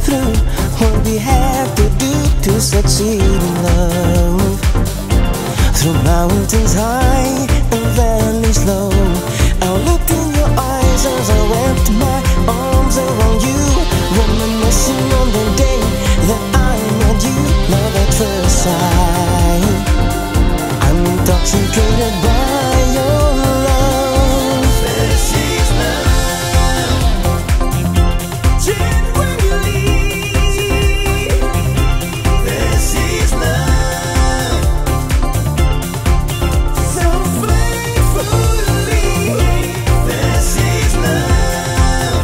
through what we have to do to succeed in love. Through mountains high and valleys low, I looked in your eyes as I wrapped my arms around you, reminiscing on the day that I met you. Love at first sight, I'm intoxicated by your love. This is love, genuinely. This is love, so faithfully. This is love,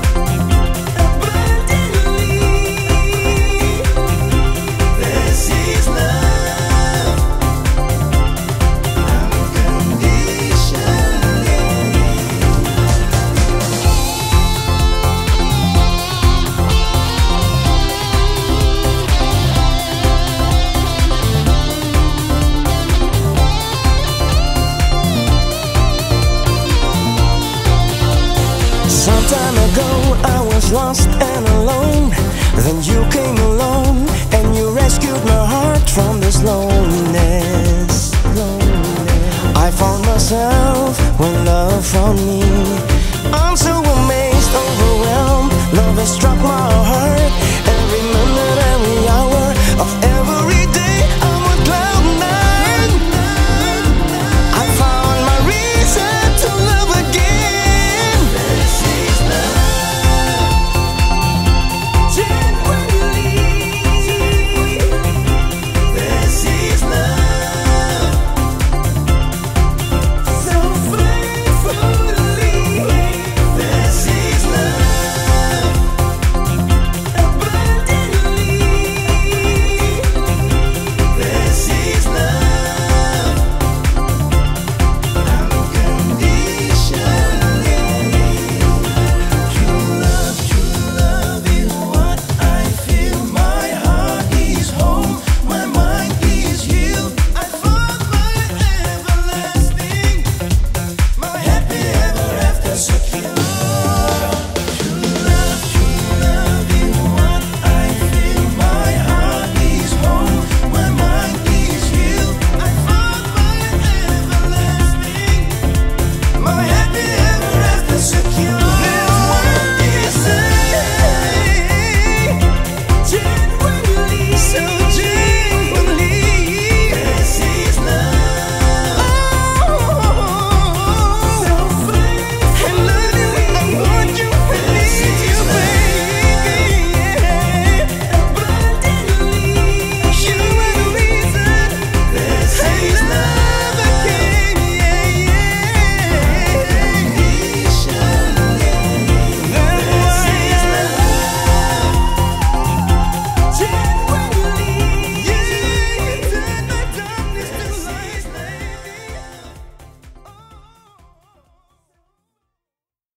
abundantly. This is love, unconditionally. Some time ago I was lost and alone. Then you came along and you rescued my heart from this loneliness. I found myself when love found me.